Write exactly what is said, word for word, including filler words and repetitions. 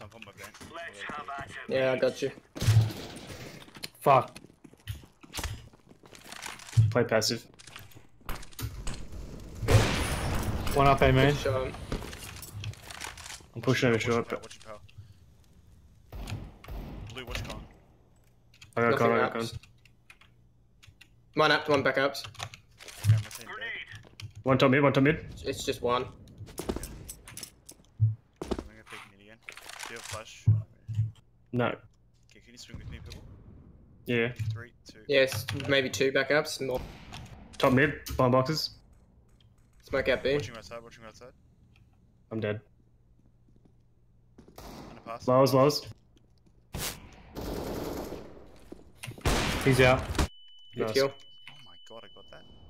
So I'm on my vent. Let's have at it. Yeah, I got you. Fuck. Play passive. One up A main. Shot him. I'm pushing over Watch your short. power, But watch your power. Blue, watch con. I got Nothing gun, I got gun. ups. One up, one back ups. Okay, my team dead. One top mid, one top mid. It's just one. I'm gonna pick mid again. Do you have flash? No. Okay, can you swing with me, people? Yeah. Three, two. Yes, maybe two back ups. More. Top mid, behind boxes. Smoke out B. Watching outside, watching outside. I'm dead. Underpass. Lowers, lowers. He's out. Good Nice. kill. Oh my god, I got that.